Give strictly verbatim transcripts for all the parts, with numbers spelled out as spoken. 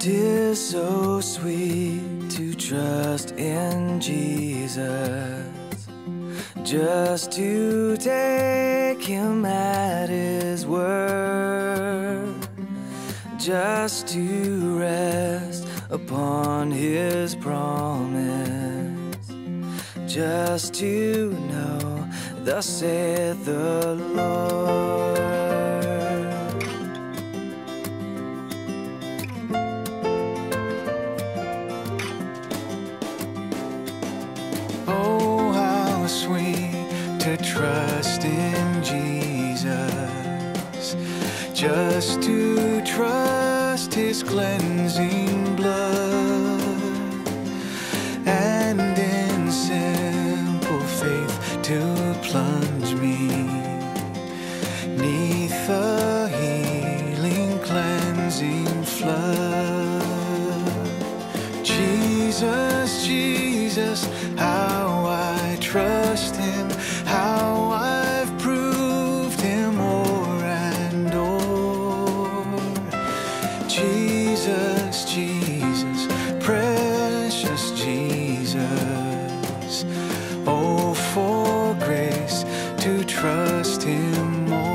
It is so sweet to trust in Jesus, just to take him at his word, just to rest upon his promise, just to know, thus saith the Lord. Oh, how sweet to trust in Jesus, just to trust his cleansing blood, and in simple faith to plunge me neath the healing cleansing flood. Jesus, Jesus, how I trust him, how I've proved him o'er and o'er. Jesus, Jesus, precious Jesus, oh, for grace to trust him more.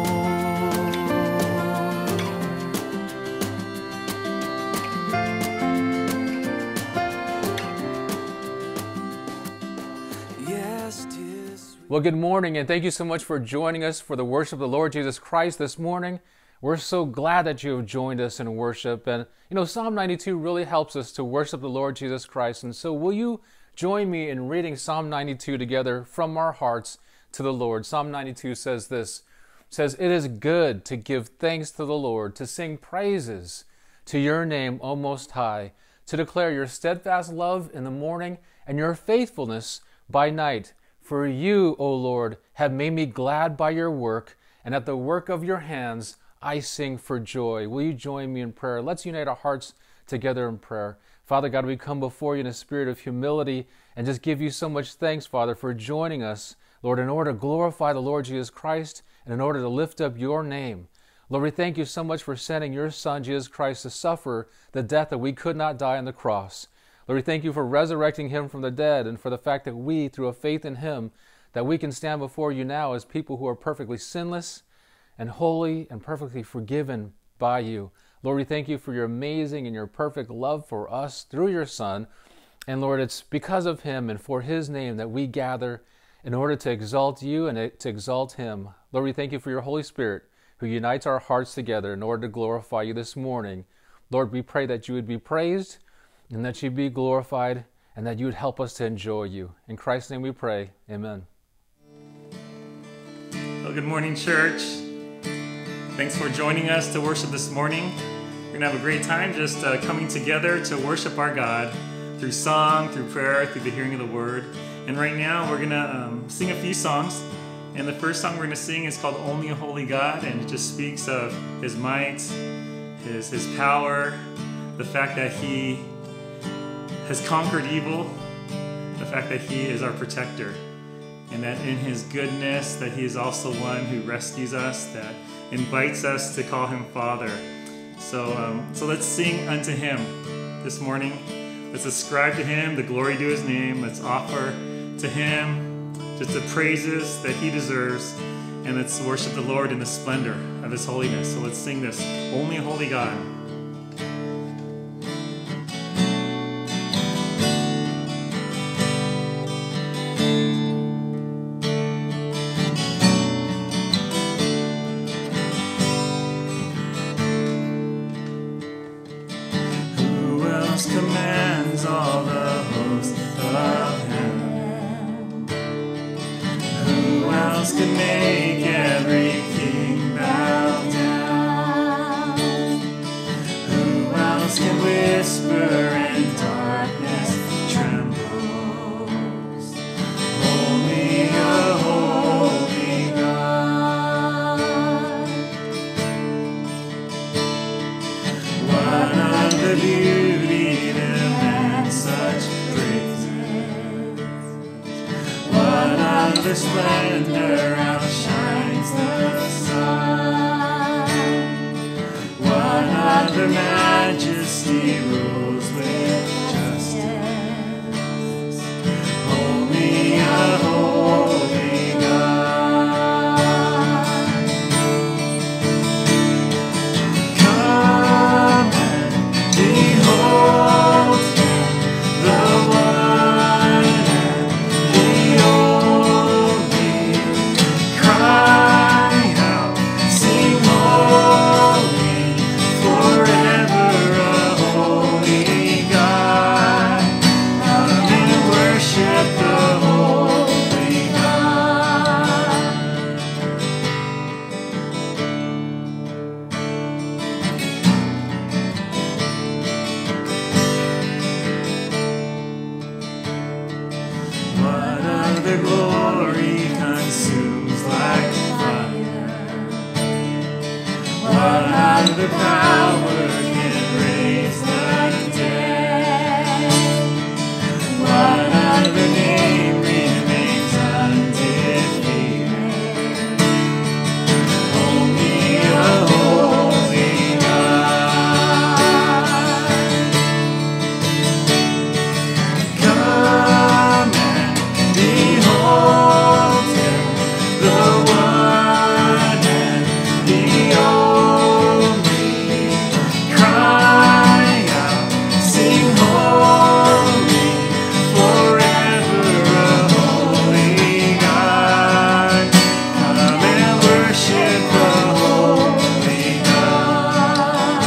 Well, good morning, and thank you so much for joining us for the worship of the Lord Jesus Christ this morning. We're so glad that you have joined us in worship. And, you know, Psalm ninety-two really helps us to worship the Lord Jesus Christ. And so will you join me in reading Psalm ninety-two together from our hearts to the Lord? Psalm ninety-two says this, says, "It is good to give thanks to the Lord, to sing praises to your name, O Most High, to declare your steadfast love in the morning and your faithfulness by night. For you, O Lord, have made me glad by your work, and at the work of your hands I sing for joy." Will you join me in prayer? Let's unite our hearts together in prayer. Father God, we come before you in a spirit of humility and just give you so much thanks, Father, for joining us, Lord, in order to glorify the Lord Jesus Christ and in order to lift up your name. Lord, we thank you so much for sending your Son, Jesus Christ, to suffer the death that we could not die on the cross. Lord, we thank you for resurrecting him from the dead and for the fact that we, through a faith in him, that we can stand before you now as people who are perfectly sinless and holy and perfectly forgiven by you. Lord, we thank you for your amazing and your perfect love for us through your Son. And Lord, it's because of him and for his name that we gather in order to exalt you and to exalt him. Lord, we thank you for your Holy Spirit who unites our hearts together in order to glorify you this morning. Lord, we pray that you would be praised and that you be glorified, and that you would help us to enjoy you. In Christ's name we pray, amen. Well, good morning, church. Thanks for joining us to worship this morning. We're going to have a great time just uh, coming together to worship our God through song, through prayer, through the hearing of the word. And right now we're going to um, sing a few songs. And the first song we're going to sing is called Only a Holy God, and it just speaks of his might, his, his power, the fact that he has conquered evil, the fact that he is our protector, and that in his goodness that he is also one who rescues us, that invites us to call him Father. So, um, so let's sing unto him this morning. Let's ascribe to him the glory to his name. Let's offer to him just the praises that he deserves, and let's worship the Lord in the splendor of his holiness. So let's sing this, Only a Holy God. Commands all the hosts of heaven. Who else can make every king bow down? Who else can whisper and darkness trembles? Only a holy God. What of the beauty such praises? What of the splendor outshines the sun? What of the majesty other power can raise the dead? What other name remains undefeated? Only a holy God. Come and behold Him, the one and the only. Cry out, sing holy, forever a holy God. Come and worship the holy God.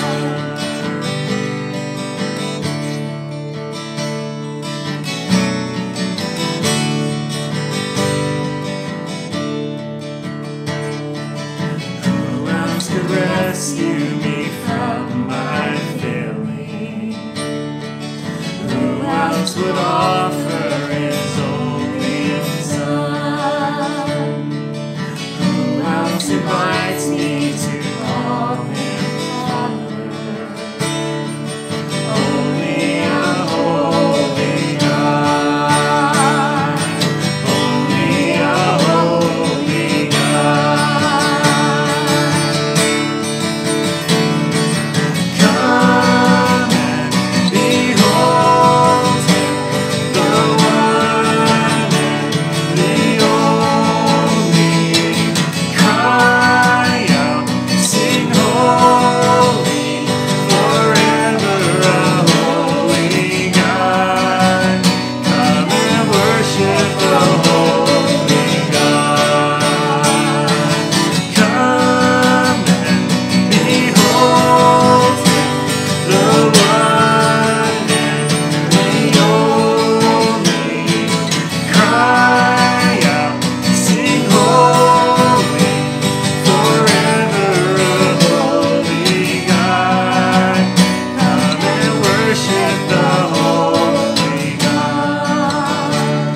Who else could rescue me from my failing? Who else would offer His only Son? Who else invites me to call Him Father? Only a holy God. Only a holy God. Come and behold Him, the one and the only. Cry out, sing holy, forever a holy God. Come and worship the holy God. Come and behold Him, the one and the only. Cry out, sing holy, forever a holy God. Come and worship the holy God.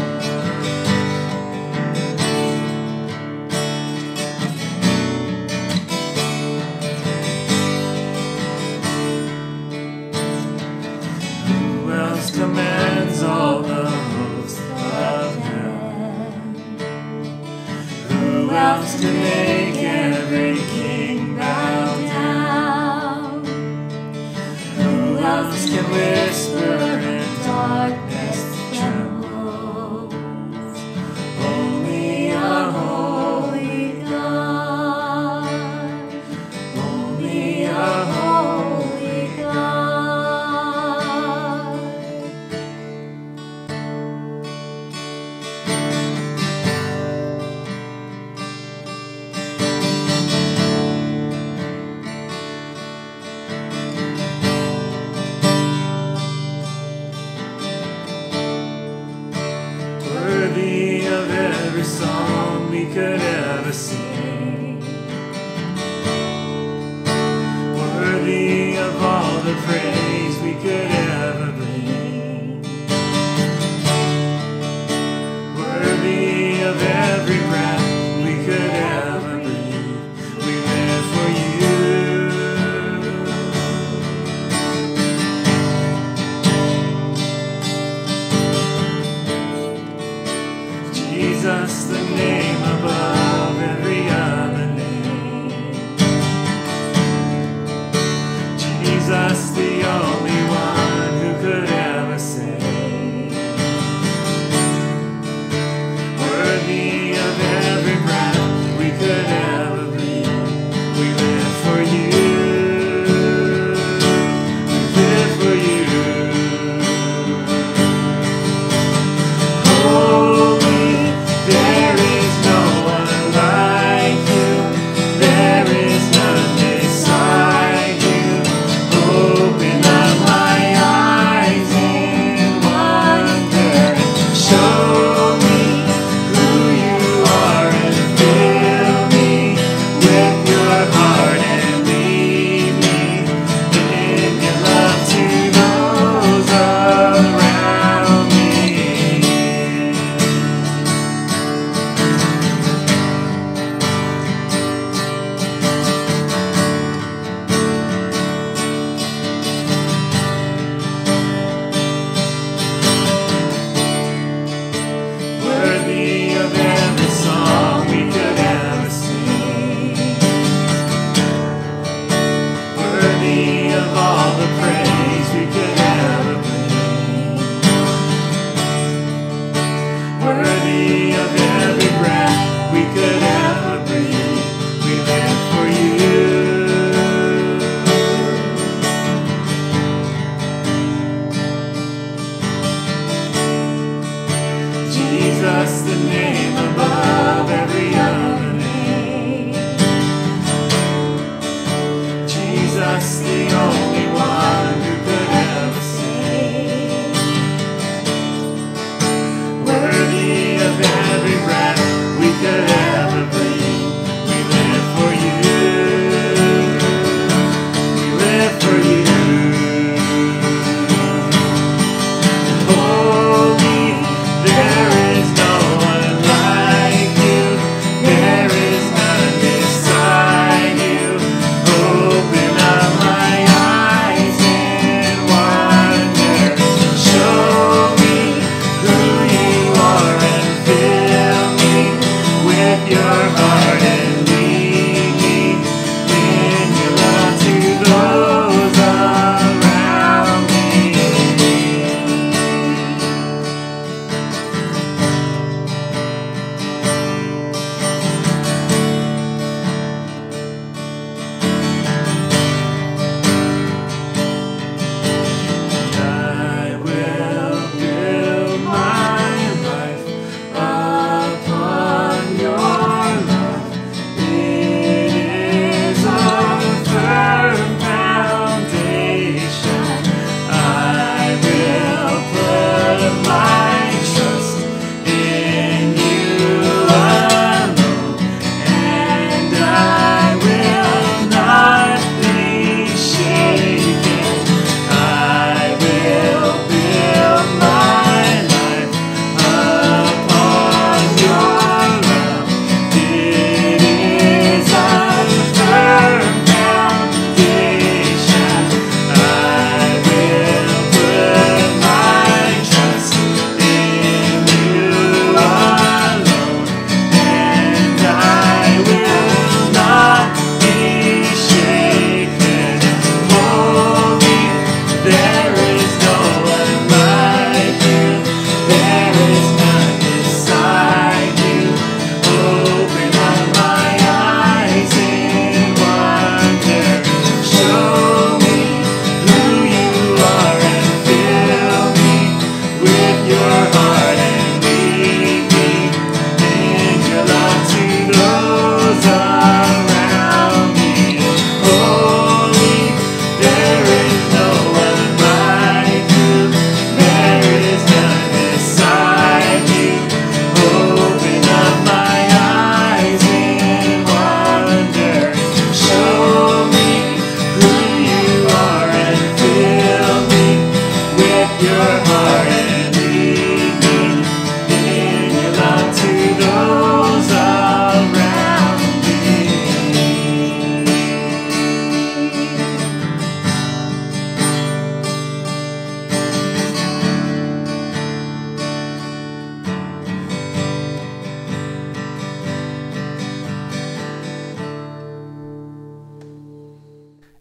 Who else commands all the hosts of heaven? Who else can make every king bow down? Who else can whisper and darkness trembles? Only a holy God. Only a holy God. Worthy of every song we could ever sing. Worthy of all the praise we could ever bring. Worthy of every breath we could ever breathe. We live for you. Jesus, the name above every other name. Jesus, the only one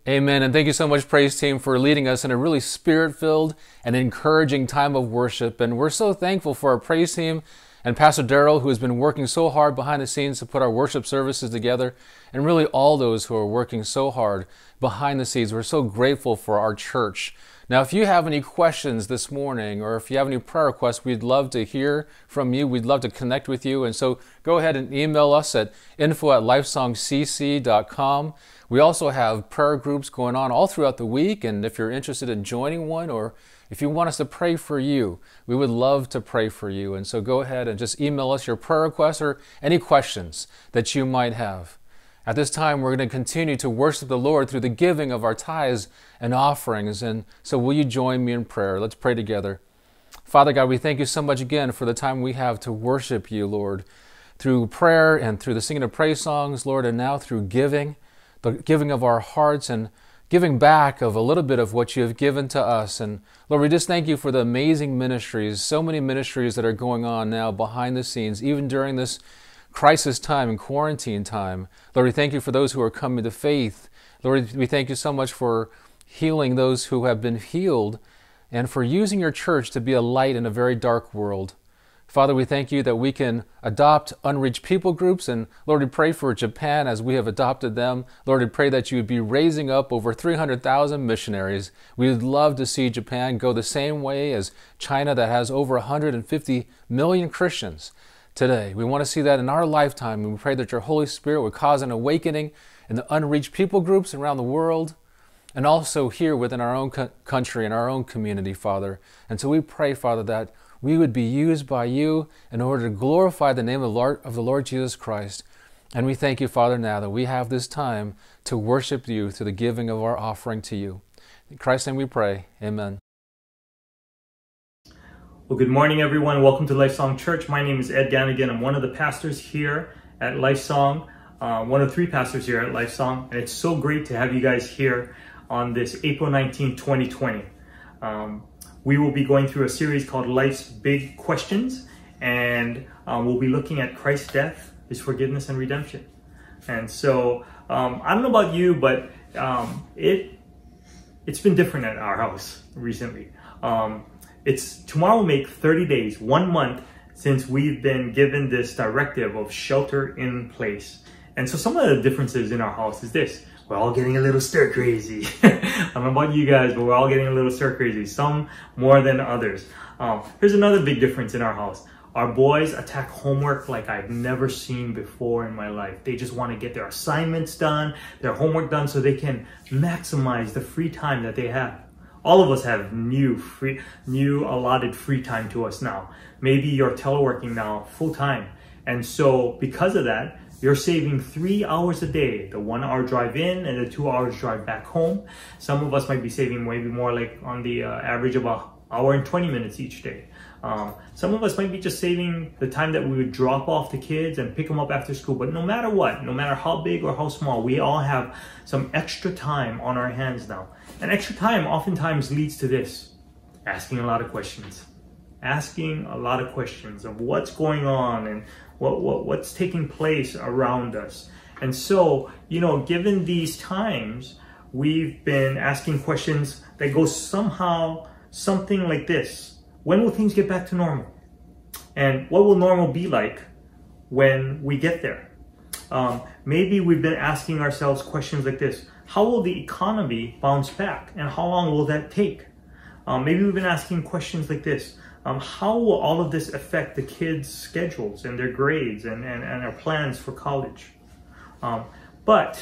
Amen. And thank you so much, Praise Team, for leading us in a really spirit-filled and encouraging time of worship. And we're so thankful for our Praise Team and Pastor Darrell, who has been working so hard behind the scenes to put our worship services together, and really all those who are working so hard behind the scenes. We're so grateful for our church. Now, if you have any questions this morning, or if you have any prayer requests, we'd love to hear from you. We'd love to connect with you. And so go ahead and email us at info at lifesong c c dot com. We also have prayer groups going on all throughout the week. And if you're interested in joining one, or if you want us to pray for you, we would love to pray for you. And so go ahead and just email us your prayer requests or any questions that you might have. At this time, we're going to continue to worship the Lord through the giving of our tithes and offerings. And so will you join me in prayer? Let's pray together. Father God, we thank you so much again for the time we have to worship you, Lord, through prayer and through the singing of praise songs, Lord, and now through giving, the giving of our hearts and giving back of a little bit of what you have given to us. And Lord, we just thank you for the amazing ministries, so many ministries that are going on now behind the scenes, even during this crisis time and quarantine time. Lord, we thank you for those who are coming to faith. Lord, we thank you so much for healing those who have been healed and for using your church to be a light in a very dark world. Father, we thank you that we can adopt unreached people groups. And Lord, we pray for Japan as we have adopted them. Lord, we pray that you would be raising up over three hundred thousand missionaries. We would love to see Japan go the same way as China, that has over one hundred fifty million Christians today. We want to see that in our lifetime, and we pray that your Holy Spirit would cause an awakening in the unreached people groups around the world, and also here within our own co- country and our own community, Father. And so we pray, Father, that we would be used by you in order to glorify the name of the Lord, of the Lord Jesus Christ. And we thank you, Father, now that we have this time to worship you through the giving of our offering to you. In Christ's name we pray. Amen. Well, good morning, everyone. Welcome to Lifesong Church. My name is Ed Gannigan. I'm one of the pastors here at Lifesong, uh, one of three pastors here at Lifesong, and it's so great to have you guys here on this April nineteenth, twenty twenty. Um, we will be going through a series called Life's Big Questions, and um, we'll be looking at Christ's death, His forgiveness, and redemption. And so, um, I don't know about you, but um, it, it's been different at our house recently. Um, It's tomorrow will make thirty days, one month, since we've been given this directive of shelter in place. And so some of the differences in our house is this: we're all getting a little stir crazy. I don't know about you guys, but we're all getting a little stir crazy, some more than others. Um, here's another big difference in our house. Our boys attack homework like I've never seen before in my life. They just want to get their assignments done, their homework done, so they can maximize the free time that they have. All of us have new free, new allotted free time to us now. Maybe you're teleworking now full time. And so because of that, you're saving three hours a day, the one hour drive in and the two hours drive back home. Some of us might be saving maybe more, like on the uh, average of an hour and twenty minutes each day. Um, some of us might be just saving the time that we would drop off the kids and pick them up after school. But no matter what, no matter how big or how small, we all have some extra time on our hands now. And extra time oftentimes leads to this: asking a lot of questions. Asking a lot of questions of what's going on and what, what what's taking place around us. And so, you know, given these times, we've been asking questions that go somehow something like this: when will things get back to normal? And what will normal be like when we get there? Um, maybe we've been asking ourselves questions like this: how will the economy bounce back, and how long will that take? Um, maybe we've been asking questions like this: um, how will all of this affect the kids' schedules and their grades and, and, and our plans for college? Um, but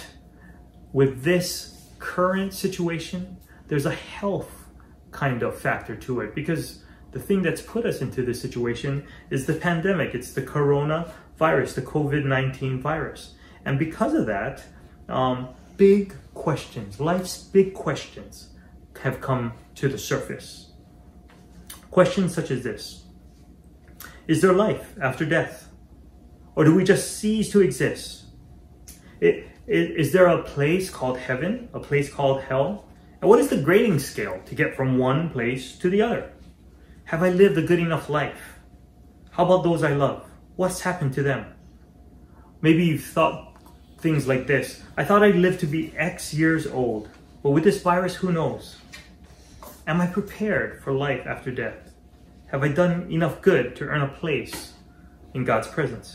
with this current situation, there's a health kind of factor to it, because the thing that's put us into this situation is the pandemic. It's the coronavirus, the COVID nineteen virus. And because of that, um, big questions, life's big questions have come to the surface. Questions such as this: is there life after death? Or do we just cease to exist? It, it, is there a place called heaven, a place called hell? And what is the grading scale to get from one place to the other? Have I lived a good enough life? How about those I love? What's happened to them? Maybe you've thought things like this: I thought I'd live to be X years old. But with this virus, who knows? Am I prepared for life after death? Have I done enough good to earn a place in God's presence?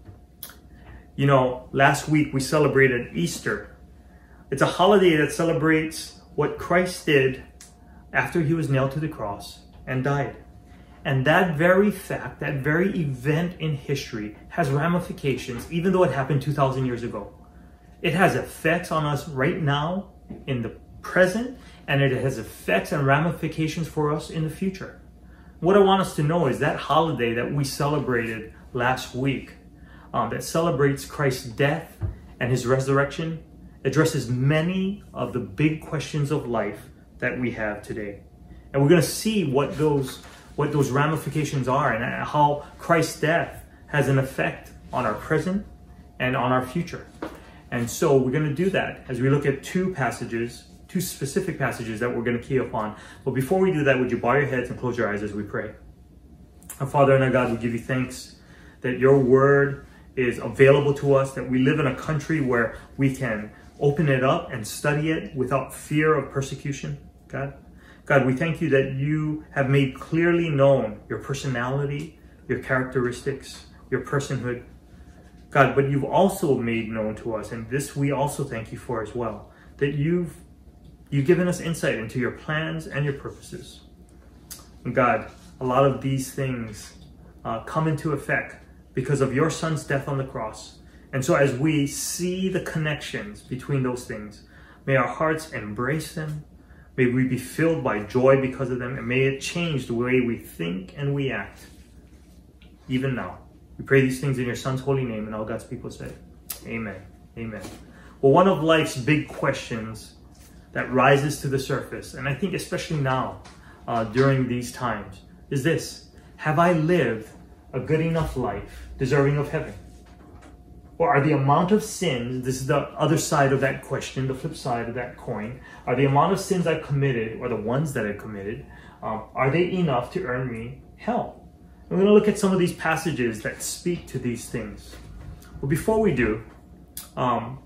You know, last week we celebrated Easter. It's a holiday that celebrates what Christ did after he was nailed to the cross and died. And that very fact, that very event in history has ramifications, even though it happened two thousand years ago. It has effects on us right now in the present, and it has effects and ramifications for us in the future. What I want us to know is that holiday that we celebrated last week, um, that celebrates Christ's death and his resurrection, addresses many of the big questions of life that we have today. And we're going to see what those, what those ramifications are and how Christ's death has an effect on our present and on our future. And so we're going to do that as we look at two passages, two specific passages that we're going to key upon. But before we do that, would you bow your heads and close your eyes as we pray? Our Father and our God, we give you thanks that your word is available to us, that we live in a country where we can open it up and study it without fear of persecution, God. God, we thank you that you have made clearly known your personality, your characteristics, your personhood. God, but you've also made known to us, and this we also thank you for as well, that you've you've given us insight into your plans and your purposes. And God, a lot of these things uh, come into effect because of your son's death on the cross. And so as we see the connections between those things, may our hearts embrace them, may we be filled by joy because of them, and may it change the way we think and we act, even now. We pray these things in your son's holy name, and all God's people say, amen, amen. Well, one of life's big questions that rises to the surface, and I think especially now, uh, during these times, is this: have I lived a good enough life deserving of heaven? Or are the amount of sins, this is the other side of that question, the flip side of that coin, are the amount of sins I've committed, or the ones that I've committed, um, are they enough to earn me hell? We're going to look at some of these passages that speak to these things. But before we do, um,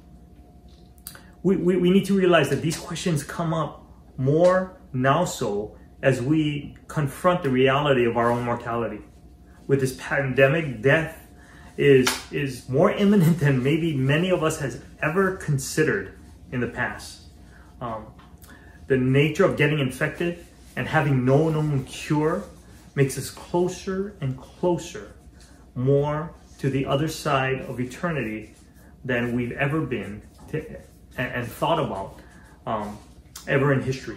we, we, we need to realize that these questions come up more now so as we confront the reality of our own mortality. With this pandemic, death is, is more imminent than maybe many of us has ever considered in the past. Um, the nature of getting infected and having no known cure makes us closer and closer, more to the other side of eternity than we've ever been to, and, and thought about um, ever in history.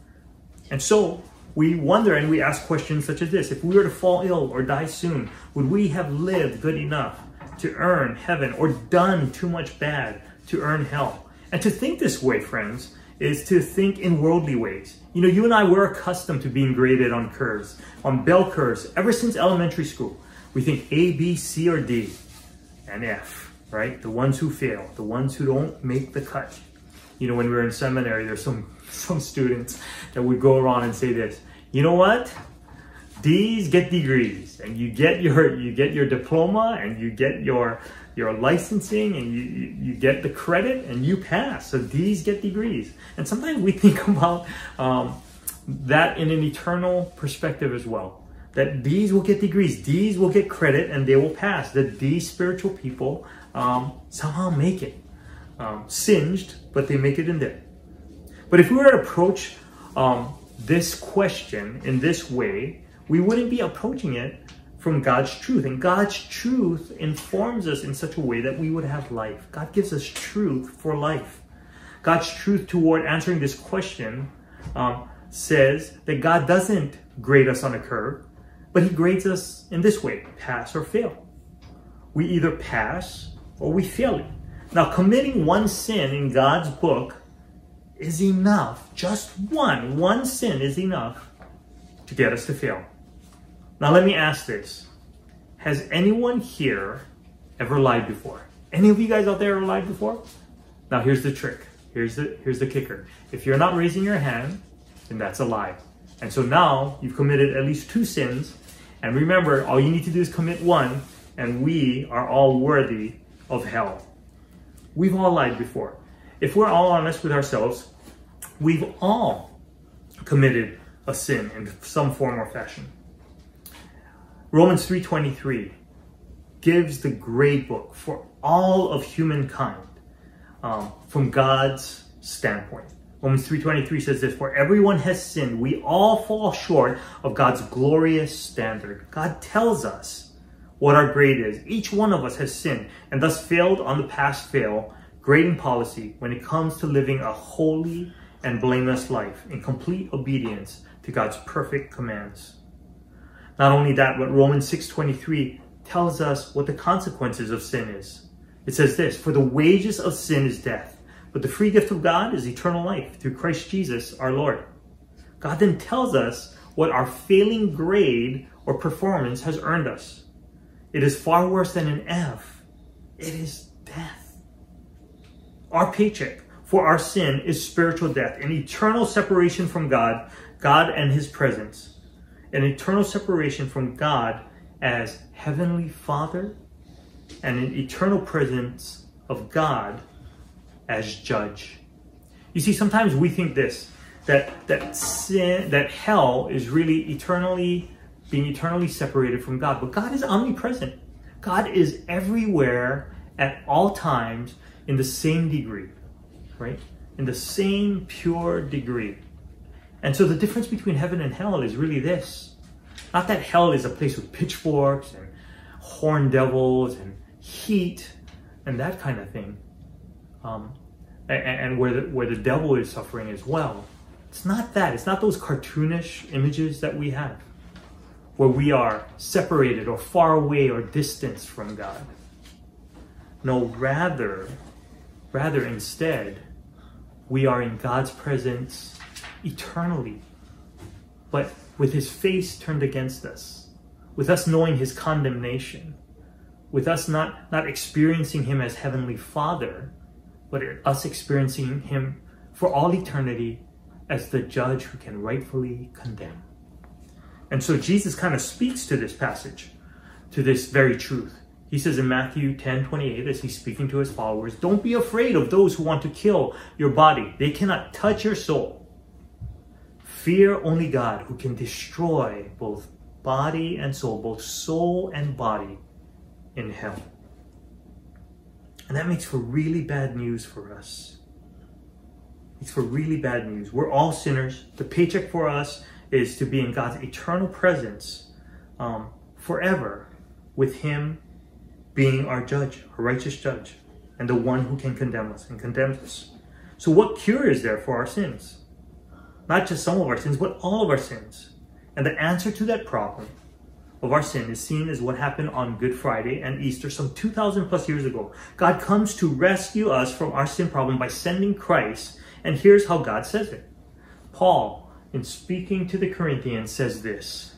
And so we wonder and we ask questions such as this: if we were to fall ill or die soon, would we have lived good enough to earn heaven, or done too much bad to earn hell? And to think this way, friends, is to think in worldly ways. You know, you and I were accustomed to being graded on curves, on bell curves, ever since elementary school. We think A, B, C, or D, and F, right? The ones who fail, the ones who don't make the cut. You know, when we were in seminary, there's some, some students that would go around and say this: you know what? D's get degrees, and you get your you get your diploma, and you get your your licensing, and you, you, you get the credit, and you pass. So D's get degrees. And sometimes we think about um, that in an eternal perspective as well. That D's will get degrees, D's will get credit, and they will pass. The D spiritual people um, somehow make it. Um, singed, but they make it in there. But if we were to approach um, this question in this way, we wouldn't be approaching it from God's truth. And God's truth informs us in such a way that we would have life. God gives us truth for life. God's truth toward answering this question um, says that God doesn't grade us on a curve, but he grades us in this way: pass or fail. We either pass or we fail it. Now, committing one sin in God's book is enough. Just one, one sin is enough to get us to fail. Now, let me ask this. Has anyone here ever lied before? Any of you guys out there ever lied before? Now, here's the trick. Here's the, here's the kicker. If you're not raising your hand, then that's a lie. And so now you've committed at least two sins. And remember, all you need to do is commit one, and we are all worthy of hell. We've all lied before. If we're all honest with ourselves, we've all committed a sin in some form or fashion. Romans three twenty-three gives the grade book for all of humankind um, from God's standpoint. Romans three twenty-three says this, "For everyone has sinned, we all fall short of God's glorious standard." God tells us what our grade is. Each one of us has sinned and thus failed on the pass-fail grading policy when it comes to living a holy and blameless life in complete obedience to God's perfect commands. Not only that, but Romans six twenty-three tells us what the consequences of sin is. It says this, "For the wages of sin is death, but the free gift of God is eternal life through Christ Jesus our Lord." God then tells us what our failing grade or performance has earned us. It is far worse than an F. It is death. Our paycheck for our sin is spiritual death, an eternal separation from God, God and his presence, an eternal separation from God as Heavenly Father, and an eternal presence of God as Judge. You see, sometimes we think this, that that sin, that hell is really eternally being eternally separated from God. But God is omnipresent. God is everywhere at all times in the same degree, right? In the same pure degree. And so the difference between heaven and hell is really this. Not that hell is a place with pitchforks and horned devils and heat and that kind of thing. Um, and, and where the, where the devil is suffering as well. It's not that. It's not those cartoonish images that we have, where we are separated or far away or distanced from God. No, rather, rather instead, we are in God's presence eternally, but with his face turned against us, with us knowing his condemnation, with us not, not experiencing him as Heavenly Father, but us experiencing him for all eternity as the judge who can rightfully condemn. And so Jesus kind of speaks to this passage, to this very truth. He says in Matthew ten twenty-eight, as he's speaking to his followers, "Don't be afraid of those who want to kill your body. They cannot touch your soul. Fear only God, who can destroy both body and soul, both soul and body in hell." And that makes for really bad news for us. It's for really bad news. We're all sinners. The paycheck for us is to be in God's eternal presence um, forever, with him being our judge, our righteous judge, and the one who can condemn us and condemns us. So what cure is there for our sins? Not just some of our sins, but all of our sins. And the answer to that problem of our sin is seen as what happened on Good Friday and Easter some two thousand plus years ago. God comes to rescue us from our sin problem by sending Christ. And here's how God says it. Paul, in speaking to the Corinthians, says this,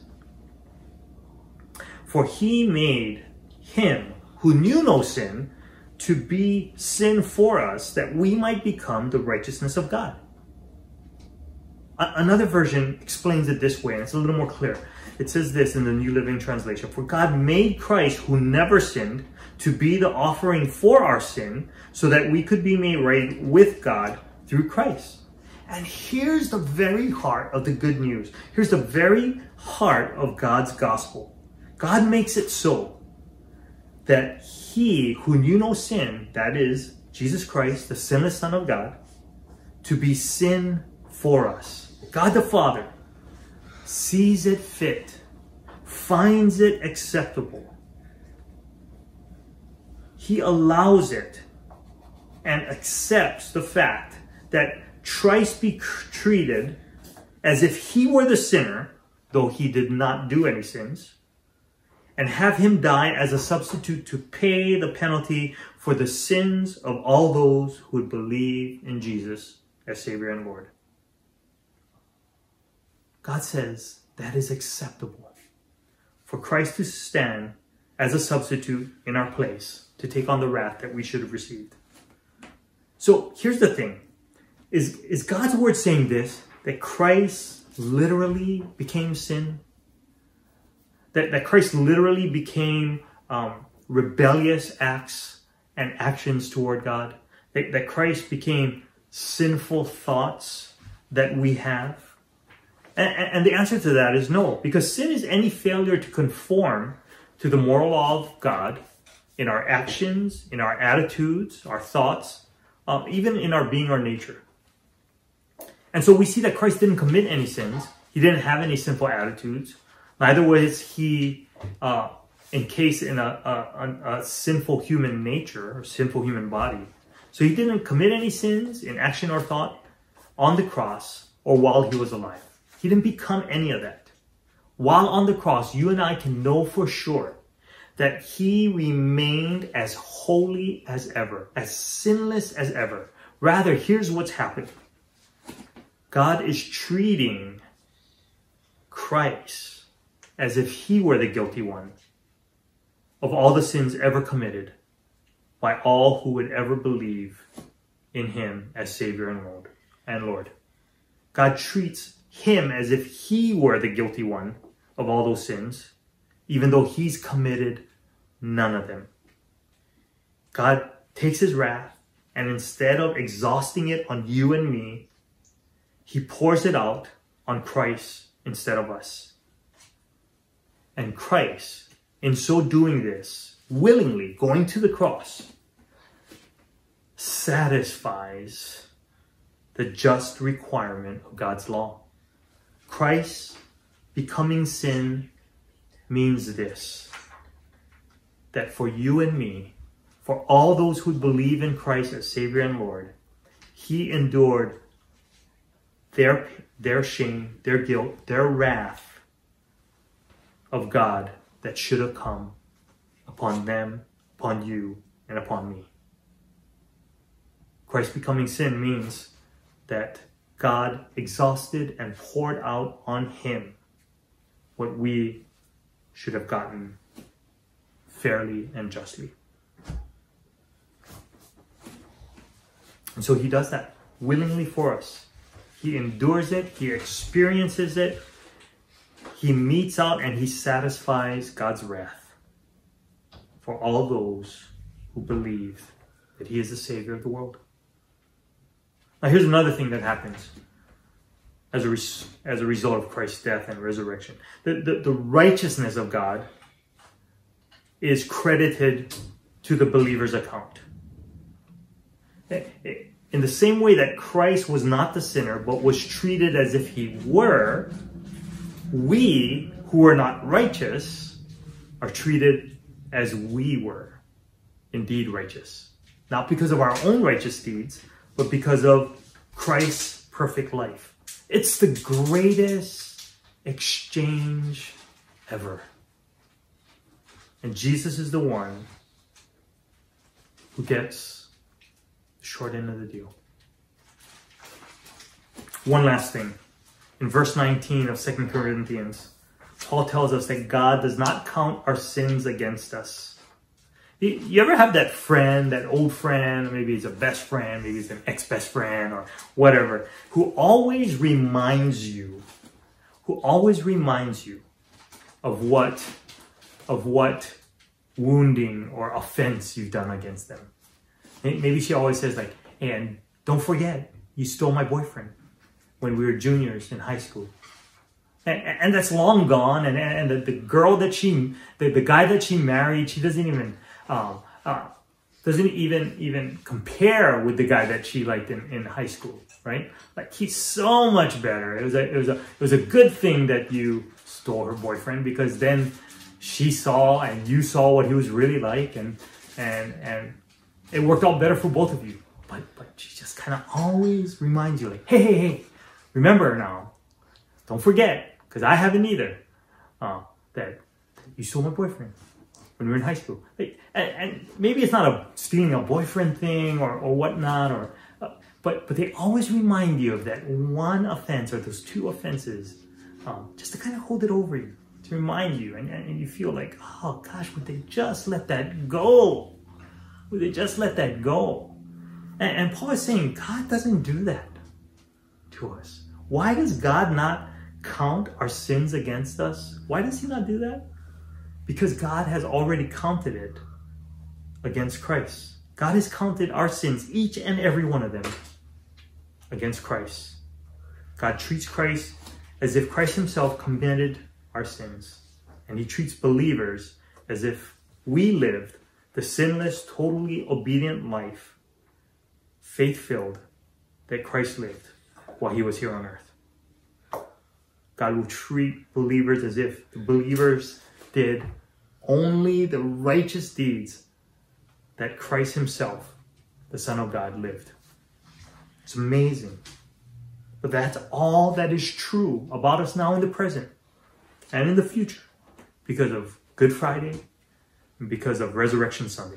"For he made him who knew no sin to be sin for us, that we might become the righteousness of God." Another version explains it this way, and it's a little more clear. It says this in the New Living Translation, "For God made Christ, who never sinned, to be the offering for our sin, so that we could be made right with God through Christ." And here's the very heart of the good news. Here's the very heart of God's gospel. God makes it so that he who knew no sin, that is, Jesus Christ, the sinless Son of God, to be sin for us. God the Father sees it fit, finds it acceptable. He allows it and accepts the fact that Christ be treated as if he were the sinner, though he did not do any sins, and have him die as a substitute to pay the penalty for the sins of all those who would believe in Jesus as Savior and Lord. God says that is acceptable for Christ to stand as a substitute in our place to take on the wrath that we should have received. So here's the thing. Is, is God's word saying this, that Christ literally became sin? That, that Christ literally became um, rebellious acts and actions toward God? That, that Christ became sinful thoughts that we have? And, and the answer to that is no, because sin is any failure to conform to the moral law of God in our actions, in our attitudes, our thoughts, uh, even in our being or nature. And so we see that Christ didn't commit any sins. He didn't have any sinful attitudes. Neither was he uh, encased in a, a, a sinful human nature or sinful human body. So he didn't commit any sins in action or thought on the cross or while he was alive. He didn't become any of that. While on the cross, you and I can know for sure that he remained as holy as ever, as sinless as ever. Rather, here's what's happening. God is treating Christ as if he were the guilty one of all the sins ever committed by all who would ever believe in him as Savior and Lord. And Lord. God treats him as if he were the guilty one of all those sins, even though he's committed none of them. God takes his wrath, and instead of exhausting it on you and me, he pours it out on Christ instead of us. And Christ, in so doing this, willingly going to the cross, satisfies the just requirement of God's law. Christ becoming sin means this, that for you and me, for all those who believe in Christ as Savior and Lord, he endured their, their shame, their guilt, their wrath of God that should have come upon them, upon you, and upon me. Christ becoming sin means that God exhausted and poured out on him what we should have gotten fairly and justly. And so he does that willingly for us. He endures it, he experiences it, he meets out and he satisfies God's wrath for all those who believe that he is the Savior of the world. Now here's another thing that happens as a, res- as a result of Christ's death and resurrection. The, the, the righteousness of God is credited to the believer's account. In the same way that Christ was not the sinner, but was treated as if he were, we who are not righteous are treated as we were indeed righteous. Not because of our own righteous deeds, but because of Christ's perfect life. It's the greatest exchange ever. And Jesus is the one who gets the short end of the deal. One last thing. In verse nineteen of Second Corinthians, Paul tells us that God does not count our sins against us. You ever have that friend, that old friend, maybe he's a best friend, maybe he's an ex-best friend or whatever, who always reminds you, who always reminds you of what, of what wounding or offense you've done against them. Maybe she always says like, hey, and don't forget, you stole my boyfriend when we were juniors in high school. And, and that's long gone. And, and the, the girl that she, the, the guy that she married, she doesn't even, um, uh, doesn't even, even compare with the guy that she liked in, in high school, right? Like he's so much better. It was a, it was a, it was a good thing that you stole her boyfriend, because then she saw and you saw what he was really like, and, and, and it worked out better for both of you. But, but she just kind of always reminds you like, hey, hey, hey, remember now, don't forget, because I haven't either, uh, that you stole my boyfriend when we were in high school. Like, and, and maybe it's not a stealing a boyfriend thing or, or whatnot, or uh, but but they always remind you of that one offense or those two offenses, um, just to kind of hold it over you, to remind you, and, and you feel like, oh gosh, would they just let that go? Would they just let that go? And, and Paul is saying God doesn't do that to us. Why does God not count our sins against us? Why does he not do that? Because God has already counted it against Christ. God has counted our sins, each and every one of them, against Christ. God treats Christ as if Christ himself committed our sins. And he treats believers as if we lived the sinless, totally obedient life, faith-filled, that Christ lived while he was here on earth. God will treat believers as if the believers did only the righteous deeds that Christ himself, the Son of God, lived. It's amazing. But that's all that is true about us now in the present and in the future because of Good Friday and because of Resurrection Sunday.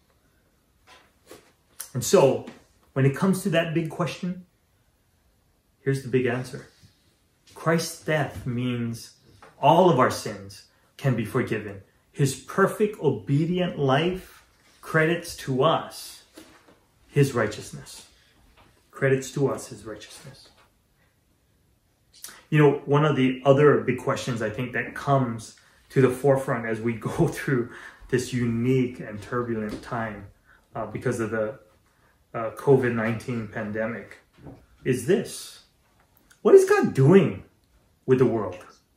And so, when it comes to that big question, here's the big answer. Christ's death means all of our sins can be forgiven. His perfect, obedient life credits to us his righteousness. Credits to us his righteousness. You know, one of the other big questions I think that comes to the forefront as we go through this unique and turbulent time uh, because of the uh, COVID nineteen pandemic is this. What is God doing with the world?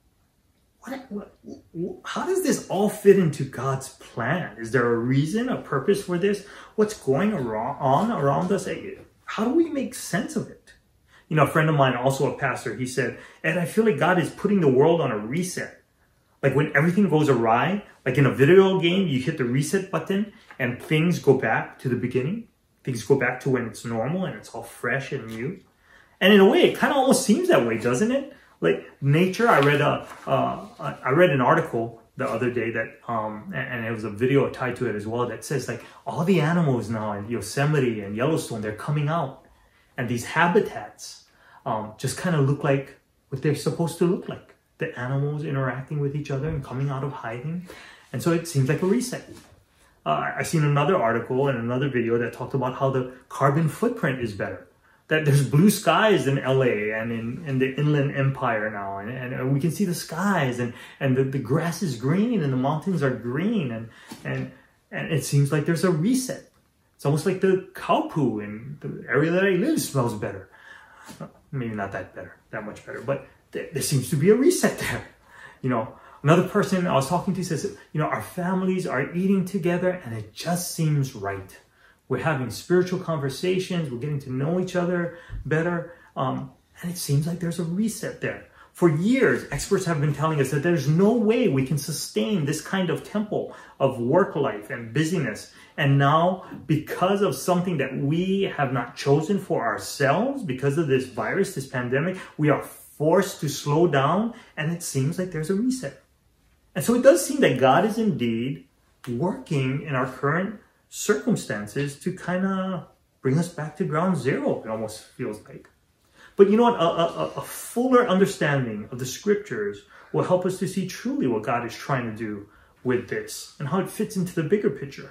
What, what, how does this all fit into God's plan? Is there a reason, a purpose for this? What's going on around us? How do we make sense of it? You know, a friend of mine, also a pastor, he said, Ed, I feel like God is putting the world on a reset. Like when everything goes awry, like in a video game, you hit the reset button and things go back to the beginning. Things go back to when it's normal and it's all fresh and new. And in a way, it kind of almost seems that way, doesn't it? Like nature, I read a, uh, I read an article the other day that, um, and it was a video tied to it as well that says like all the animals now in Yosemite and Yellowstone, they're coming out. And these habitats um, just kind of look like what they're supposed to look like. The animals interacting with each other and coming out of hiding. And so it seems like a reset. Uh, I seen another article and another video that talked about how the carbon footprint is better. That there's blue skies in L A and in, in the Inland Empire now. And, and we can see the skies and, and the, the grass is green and the mountains are green. And, and, and it seems like there's a reset. It's almost like the cow poo in the area that I live smells better. Maybe not that better, that much better, but th there seems to be a reset there. You know, another person I was talking to says, you know, our families are eating together and it just seems right. We're having spiritual conversations. We're getting to know each other better. Um, and it seems like there's a reset there. For years, experts have been telling us that there's no way we can sustain this kind of tempo of work life and busyness. And now, because of something that we have not chosen for ourselves, because of this virus, this pandemic, we are forced to slow down, and it seems like there's a reset. And so it does seem that God is indeed working in our current circumstances to kind of bring us back to ground zero, it almost feels like. But you know what? A, a, a fuller understanding of the scriptures will help us to see truly what God is trying to do with this and how it fits into the bigger picture.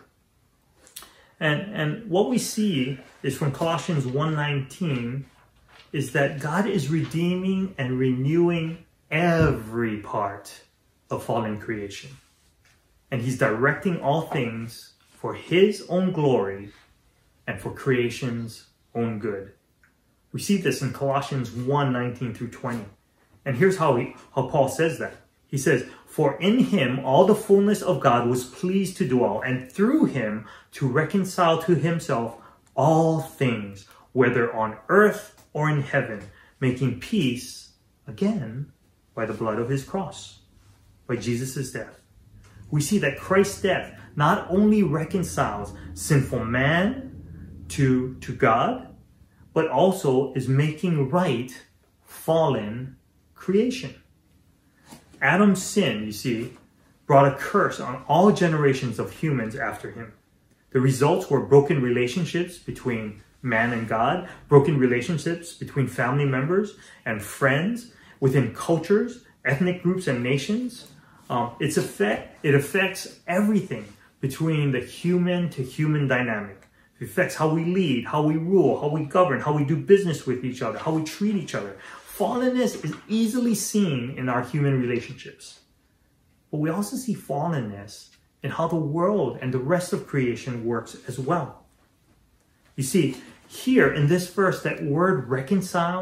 And, and what we see is from Colossians one nineteen is that God is redeeming and renewing every part of fallen creation. And he's directing all things for his own glory and for creation's own good. We see this in Colossians one nineteen through twenty. And here's how, he, how Paul says that. He says, for in him all the fullness of God was pleased to dwell, and through him to reconcile to himself all things, whether on earth or in heaven, making peace, again, by the blood of his cross, by Jesus' death. We see that Christ's death not only reconciles sinful man to, to God, but also is making right fallen creation. Adam's sin, you see, brought a curse on all generations of humans after him. The results were broken relationships between man and God, broken relationships between family members and friends, within cultures, ethnic groups, and nations. Um, its effect, it affects everything between the human to human dynamic. It affects how we lead, how we rule, how we govern, how we do business with each other, how we treat each other. Fallenness is easily seen in our human relationships. But we also see fallenness in how the world and the rest of creation works as well. You see, here in this verse, that word reconcile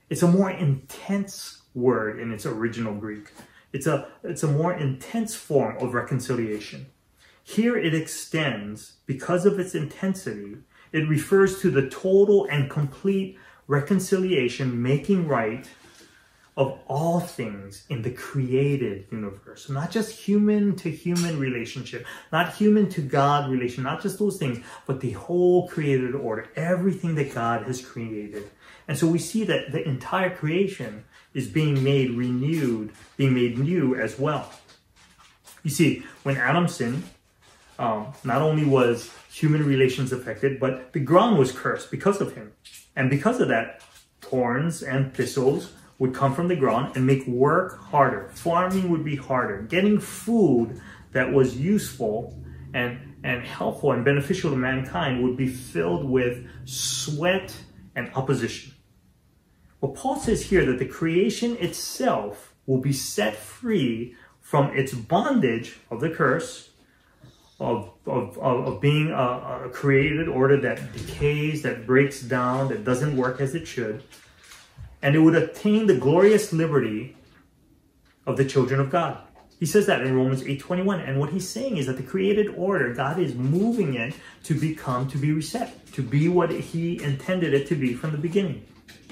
It's a more intense word in its original Greek. It's a, it's a more intense form of reconciliation. Here it extends, because of its intensity, it refers to the total and complete reconciliation, making right of all things in the created universe. So not just human to human relationship, not human to God relation, not just those things, but the whole created order, everything that God has created. And so we see that the entire creation is being made renewed, being made new as well. You see, when Adam sinned, um, not only was human relations affected, but the ground was cursed because of him. And because of that, thorns and thistles would come from the ground and make work harder. Farming would be harder. Getting food that was useful and, and helpful and beneficial to mankind would be filled with sweat and opposition. Well, Paul says here that the creation itself will be set free from its bondage of the curse, of, of, of, of being a, a created order that decays, that breaks down, that doesn't work as it should. And it would attain the glorious liberty of the children of God. He says that in Romans eight twenty-one. And what he's saying is that the created order, God is moving it to become, to be reset, to be what he intended it to be from the beginning.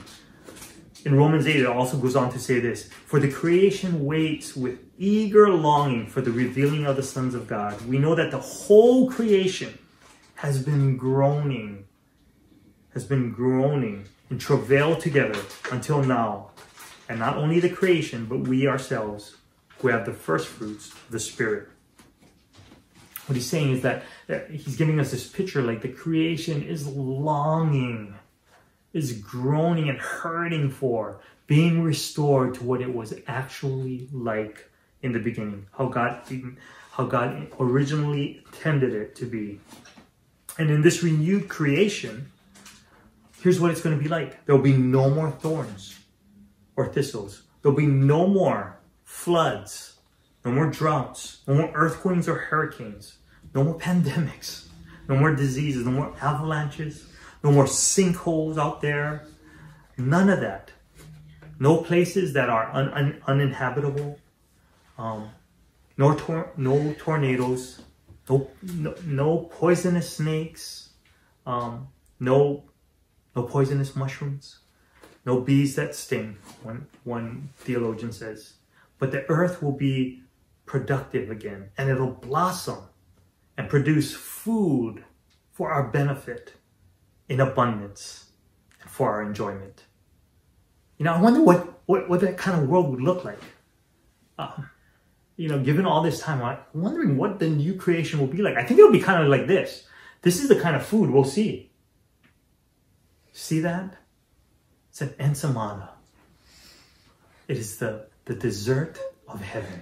In Romans eight, it also goes on to say this: for the creation waits with eager longing for the revealing of the sons of God. We know that the whole creation has been groaning, has been groaning in travail together until now. And not only the creation, but we ourselves who have the first fruits of the Spirit. What he's saying is that, that he's giving us this picture like the creation is longing, is groaning and hurting for being restored to what it was actually like in the beginning, how God, how God originally intended it to be. And in this renewed creation, here's what it's going to be like. There'll be no more thorns or thistles. There'll be no more floods, no more droughts, no more earthquakes or hurricanes, no more pandemics, no more diseases, no more avalanches, no more sinkholes out there. None of that. No places that are un un uninhabitable. Um, no, tor no tornadoes. No, no, no poisonous snakes. Um, no, no poisonous mushrooms. No bees that sting, one, one theologian says. But the earth will be productive again, and it'll blossom and produce food for our benefit in abundance and for our enjoyment. You know, I wonder what, what, what that kind of world would look like. Um, you know, given all this time, I'm wondering what the new creation will be like. I think it'll be kind of like this. This is the kind of food we'll see. See that? It's an ensamada. It is the, the dessert of heaven.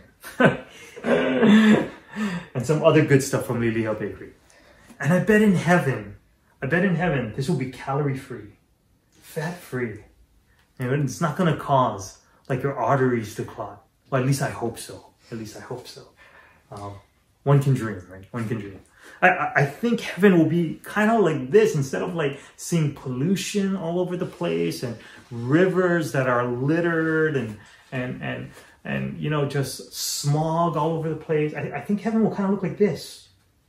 And some other good stuff from Lily Hill Bakery. And I bet in heaven, I bet in heaven, this will be calorie-free, fat-free. And it's not going to cause like your arteries to clot. Well, at least I hope so. At least I hope so. Um, one can dream, right? One can dream. I, I think heaven will be kind of like this. Instead of like seeing pollution all over the place and rivers that are littered and, and, and, and you know, just smog all over the place. I, I think heaven will kind of look like this.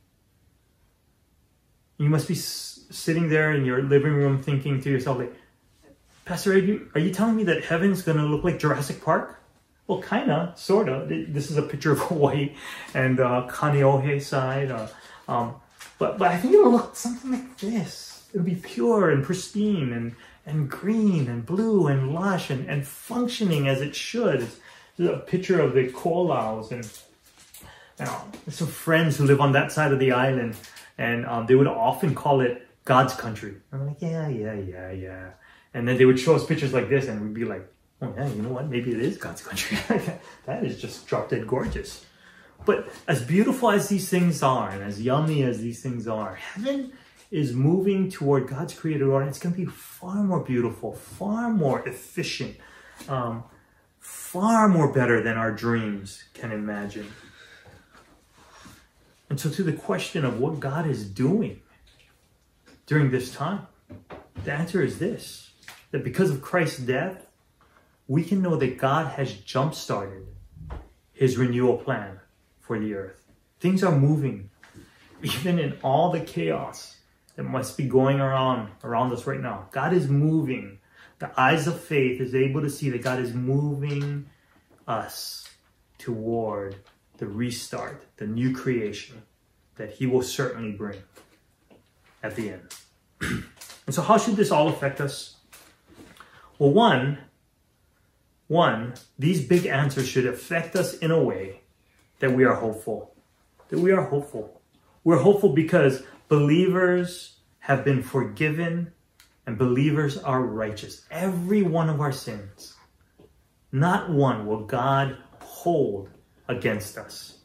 You must be s sitting there in your living room thinking to yourself, like, Pastor, are you, are you telling me that heaven's going to look like Jurassic Park? Well, kind of, sort of. This is a picture of Hawaii and uh, Kaneohe side. Uh, um, but, but I think it'll look something like this. It'll be pure and pristine and, and green and blue and lush and, and functioning as it should. It's a picture of the koalas and you know, some friends who live on that side of the island. And um, they would often call it God's country. I'm like, yeah, yeah, yeah, yeah. And then they would show us pictures like this and we'd be like, oh yeah, you know what? Maybe it is God's country. That is just drop dead gorgeous. But as beautiful as these things are and as yummy as these things are, heaven is moving toward God's created order. It's going to be far more beautiful, far more efficient, um, far more better than our dreams can imagine. And so to the question of what God is doing during this time, the answer is this, that because of Christ's death we can know that God has jump-started his renewal plan for the earth. Things are moving, even in all the chaos that must be going around around us right now. God is moving. The eyes of faith is able to see that God is moving us toward the restart, the new creation that he will certainly bring at the end. And so how should this all affect us? Well, one, one, these big answers should affect us in a way that we are hopeful. That we are hopeful. We're hopeful because believers have been forgiven and believers are righteous. Every one of our sins, not one will God hold against us.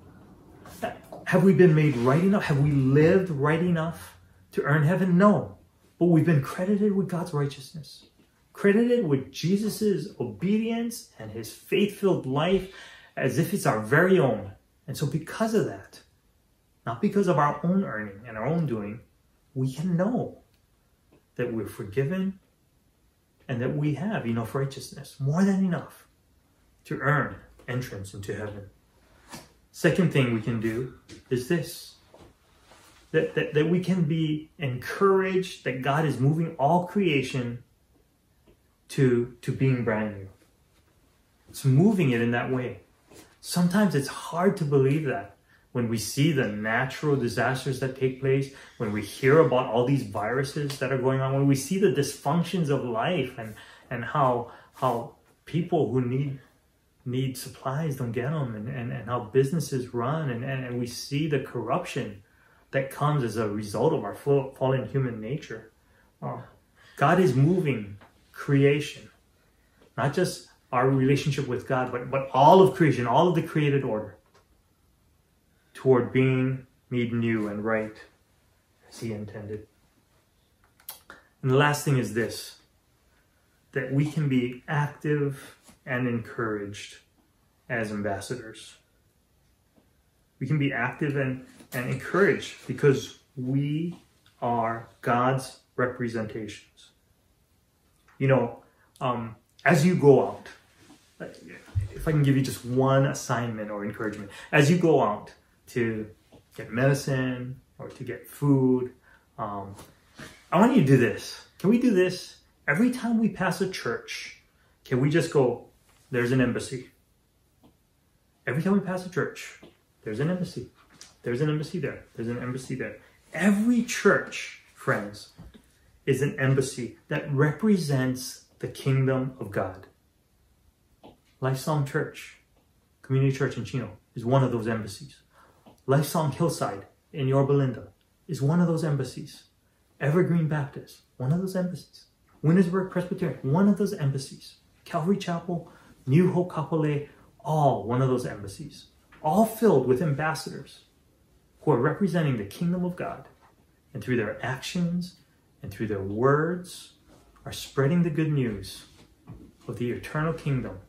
Have we been made right enough? Have we lived right enough to earn heaven? No. But we've been credited with God's righteousness. Credited with Jesus' obedience and his faith-filled life as if it's our very own. And so because of that, not because of our own earning and our own doing, we can know that we're forgiven and that we have enough righteousness, more than enough, to earn entrance into heaven. Second thing we can do is this, that, that, that we can be encouraged that God is moving all creation to, to being brand new. It's moving it in that way. Sometimes it's hard to believe that when we see the natural disasters that take place, when we hear about all these viruses that are going on, when we see the dysfunctions of life and, and how, how people who need need supplies don't get them, and, and, and how businesses run, and, and, and we see the corruption that comes as a result of our fallen human nature. Oh, God is moving creation, not just our relationship with God, but, but all of creation, all of the created order, toward being made new and right as he intended. And the last thing is this, that we can be active and encouraged as ambassadors. We can be active and, and encouraged because we are God's representations. You know, um, as you go out, if I can give you just one assignment or encouragement, as you go out to get medicine or to get food, um, I want you to do this. Can we do this? Every time we pass a church, can we just go, there's an embassy. Every time we pass a church, there's an embassy. There's an embassy there. There's an embassy there. Every church, friends, is an embassy that represents the kingdom of God. Lifesong Church, Community Church in Chino, is one of those embassies. Lifesong Hillside in Yorba Linda is one of those embassies. Evergreen Baptist, one of those embassies. Wintersburg Presbyterian, one of those embassies. Calvary Chapel, New Hope Kapolei, all one of those embassies. All filled with ambassadors who are representing the kingdom of God, and through their actions and through their words are spreading the good news of the eternal kingdom,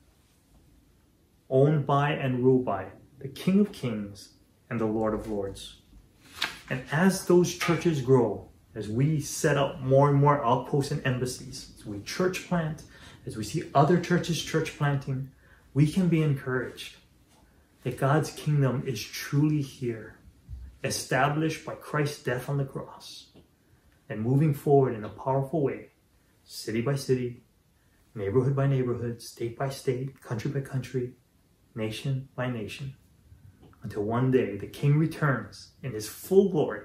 owned by and ruled by the King of Kings and the Lord of Lords. And as those churches grow, as we set up more and more outposts and embassies, as we church plant, as we see other churches church planting, we can be encouraged that God's kingdom is truly here, established by Christ's death on the cross, and moving forward in a powerful way, city by city, neighborhood by neighborhood, state by state, country by country, nation by nation, until one day the King returns in his full glory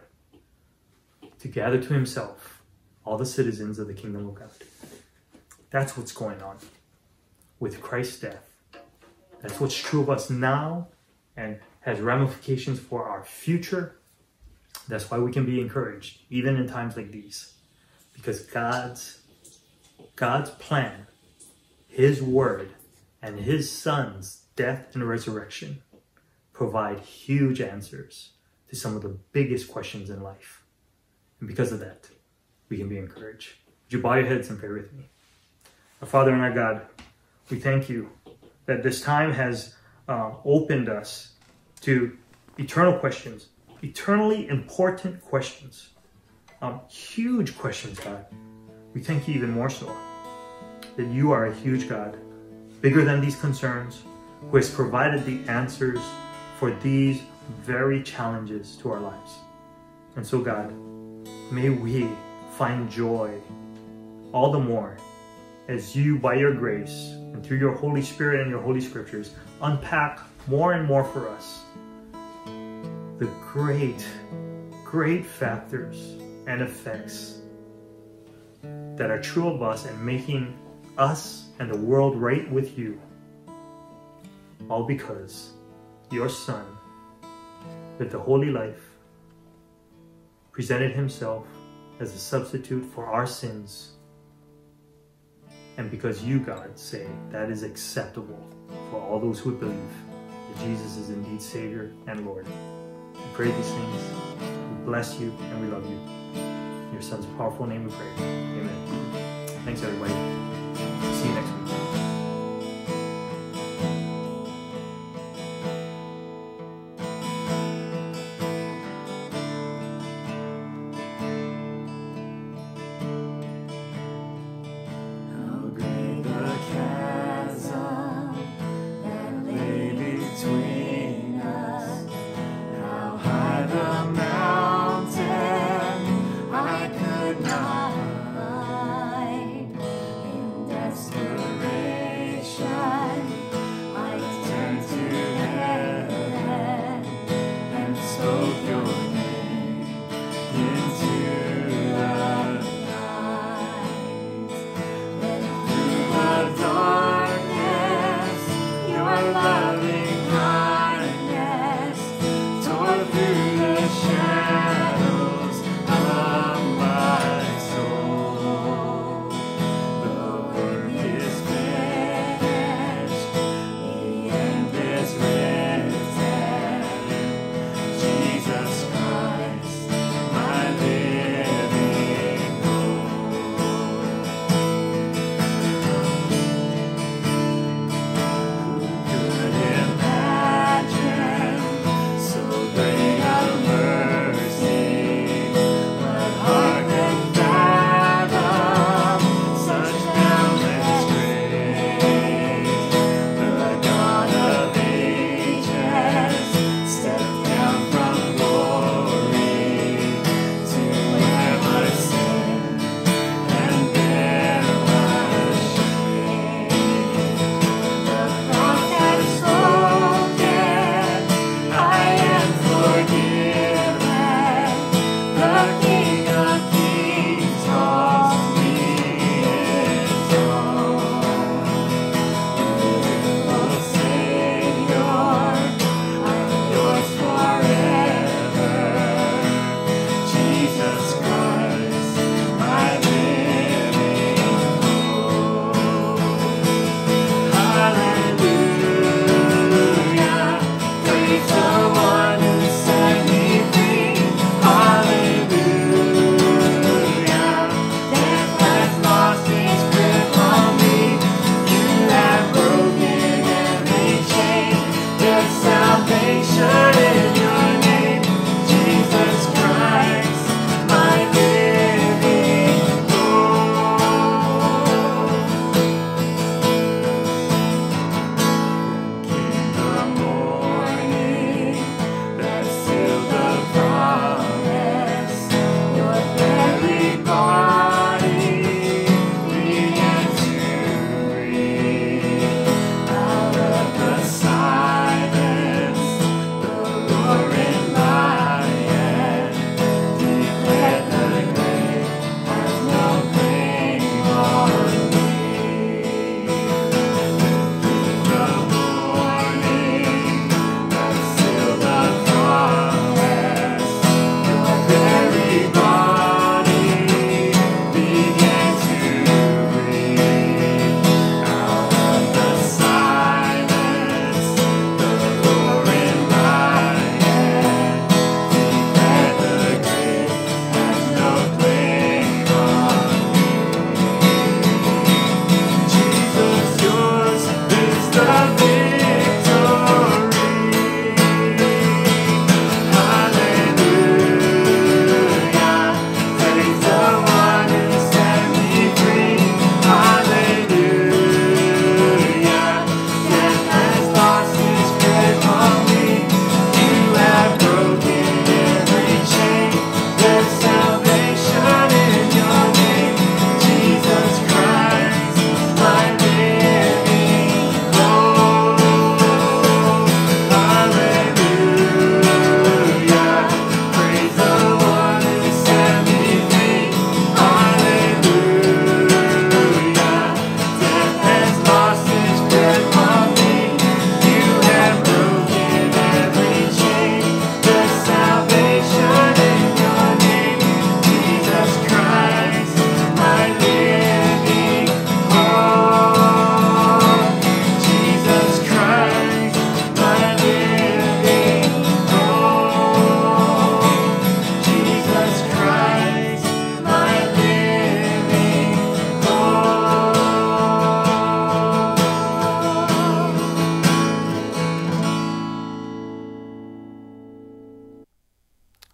to gather to himself all the citizens of the kingdom of God. That's what's going on with Christ's death. That's what's true of us now and has ramifications for our future. That's why we can be encouraged, even in times like these. Because God's, God's plan, his word, and his son's death and resurrection provide huge answers to some of the biggest questions in life. And because of that, we can be encouraged. Would you bow your heads and pray with me? Our Father and our God, we thank you that this time has uh, opened us to eternal questions, eternally important questions, um, huge questions, God. We thank you even more so that you are a huge God bigger than these concerns, who has provided the answers for these very challenges to our lives. And so God, may we find joy all the more as you, by your grace and through your Holy Spirit and your Holy Scriptures, unpack more and more for us the great, great factors and effects that are true of us and making us and the world right with you. All because your Son lived a holy life, presented himself as a substitute for our sins, and because you, God, say that is acceptable for all those who believe that Jesus is indeed Savior and Lord. We pray these things, we bless you, and we love you. In your Son's powerful name we pray. Amen. Thanks, everybody. See you next week. I could not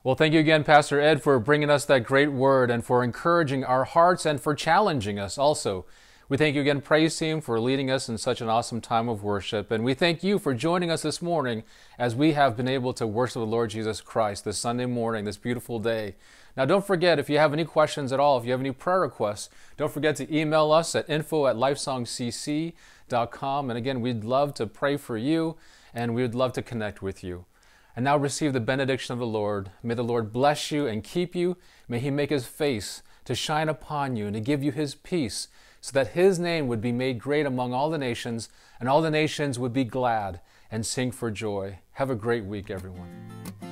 Well, thank you again, Pastor Ed, for bringing us that great word and for encouraging our hearts and for challenging us also. We thank you again, praise team, for leading us in such an awesome time of worship. And we thank you for joining us this morning as we have been able to worship the Lord Jesus Christ this Sunday morning, this beautiful day. Now, don't forget, if you have any questions at all, if you have any prayer requests, don't forget to email us at info at lifesong c c dot com. And again, we'd love to pray for you, and we would love to connect with you. And now receive the benediction of the Lord. May the Lord bless you and keep you. May He make His face to shine upon you and to give you His peace, so that His name would be made great among all the nations, and all the nations would be glad and sing for joy. Have a great week, everyone.